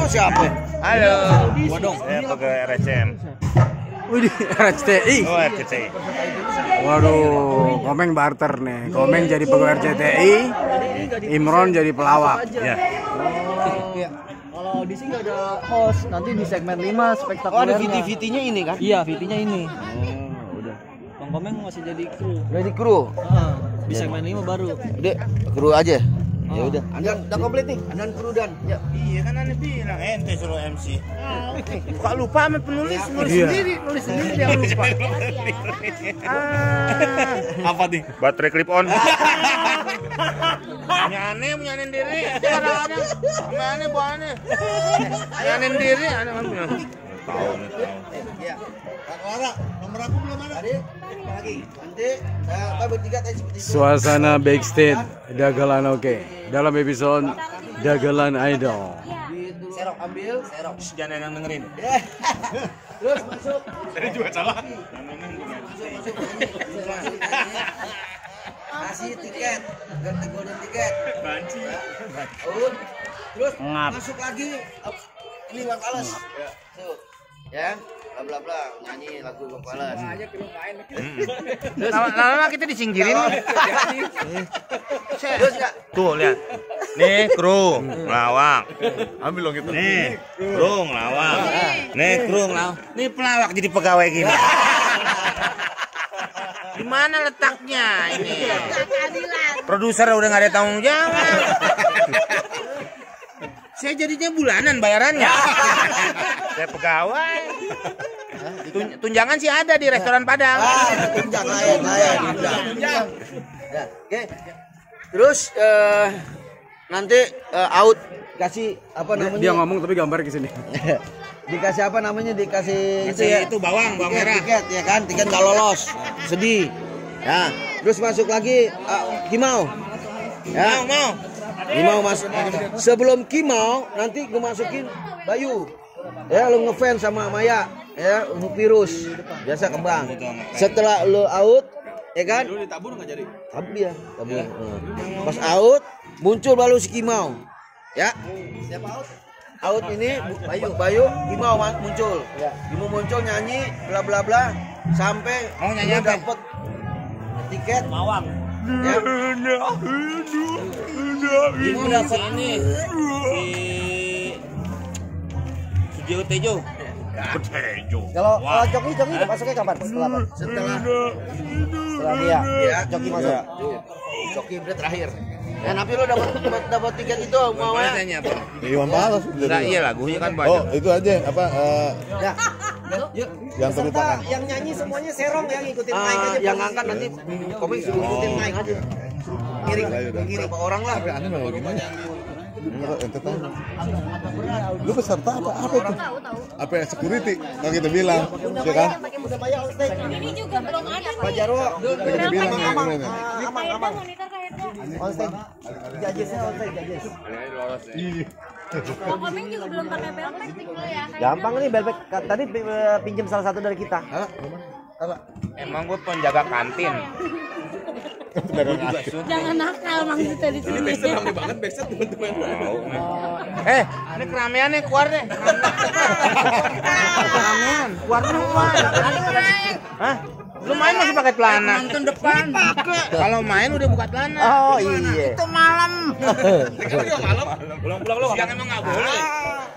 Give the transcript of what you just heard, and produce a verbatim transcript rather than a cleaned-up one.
Kamu siapa? Halo. Gua dong. Saya pegawai R C M. Wih, R C T I. Oh, R C T I. Waduh, Komeng barter nih. Komeng jadi pegawai R C T I, Imron jadi pelawak. Ya. Kalau di sini nggak ada host, nanti di segmen lima spektakuler. Oh, ada V T-V T-nya ini kan? Iya, V T-nya ini. Oh, udah. Bang Komeng masih jadi kru. Jadi kru. Heeh. Di segmen lima baru. Udah, kru aja. Ya udah. Andan udah komplit nih. Andan kru dan. Ya. Iya kan aneh bilang ente suruh M C. Kok lupa sama penulis, nulis Iya. sendiri, nulis sendiri dia lupa. Ah. Apa nih? Baterai clip on. Nyane nyanin diri, kadang-kadang sama aneh bu aneh. Nyanin diri, aneh aneh. Tahu nih. Iya. Kak Clara, nomor aku belum ada. Tadi lagi. Nanti kita bertiga tadi seperti itu. Suasana backstage Dagelan Oke dalam episode Dagelan Idol. Serok ambil, serok. Jangan yang dengerin. Terus masuk. Tadi juga salah. Kasih tiket, ganti golden tiket. Banci. Out. Terus Ngap. masuk lagi. Ini Bang Pales. Tuh. Ya, bla bla bla nyanyi lagu Bang Pales. Lama-lama kita disingkirin. Terus enggak? Tuh lihat. Nih kru ngelawak. Ambil dong gitu. Nih kru ngelawak. Nih kru ngelawak. Nih pelawak jadi pegawai gini. Di mana letaknya ini? Produser udah nggak ada tanggung jawab. Saya jadinya bulanan bayarannya. Saya pegawai. Tun- tunjangan sih ada di restoran Padang. Tunjang lain, lain. Tunjang. Ya, oke. Terus eh, nanti eh, out kasih apa namanya? Dia ngomong tapi gambar ke sini. Dikasih apa namanya? Dikasih Kasih ya. itu bawang, bawang Tiket, merah. tiket ya kan? Tiket nggak lolos. Sedih. Ya. Terus masuk lagi uh, Kimau. Ya. Mau mau. Kimau masuk. Sebelum Kimau nanti gue masukin Bayu. Ya lu ngefans sama Maya, ya virus. Biasa kembang. Setelah lu out, ya kan? Dulu ditabur enggak jadi? Tabur ya, tabur. Pas out muncul baru si Kimau. Ya. Siapa out? Out ini Bayu, Bayu, Kimau muncul. Kimau muncul nyanyi bla bla bla sampai Mau nyanyi apa? dapat tiket Mawang. ya. Kimau dapat ini si Sujiwo Tejo. Tejo. Kalau kalau Coki Coki masuknya kapan? Setelah apa? Setelah Setelah dia. ya Coki masuk. Coki udah terakhir. Ya, tapi lo dapat dapat dapat tiket itu mau Mau ya? tanya apa? Iwan Pales. Enggak iya lagunya kan Oh, banyak. itu aja apa eh, Ya. Yuk. yang Peserta terlupakan. yang nyanyi semuanya serong ya ngikutin mic Ah, aja. yang angkat nanti komik suruh ikutin mic aja. Ngiring, ngiring berapa orang lah. Tapi aneh memang gimana? Enggak, ente tahu. Lu peserta apa apa itu? Apa ya security? Kalau kita bilang, ya kan? Budaya on stage. Ini juga belum ada. Pak Jarwo. Kalau kita bilang ya gimana? Aman aman. Monitor K R D. On stage. Judgesnya on stage judges. Iya. Bang Komeng juga belum pakai belpek nih ya. Gampang nih belpek. Tadi eh, pinjam salah satu dari kita. Hah? Apa? Emang gue penjaga kantin. Jangan nakal Mang Zita di sini. Eh, ini keramaian nih keluar deh. Keramaian, keluar keluar. Hah? Lu main masih pakai celana? Nonton depan. Kalau main udah buka celana. Oh iya. Itu malam. Pulang-pulang lu. Siang emang nggak boleh.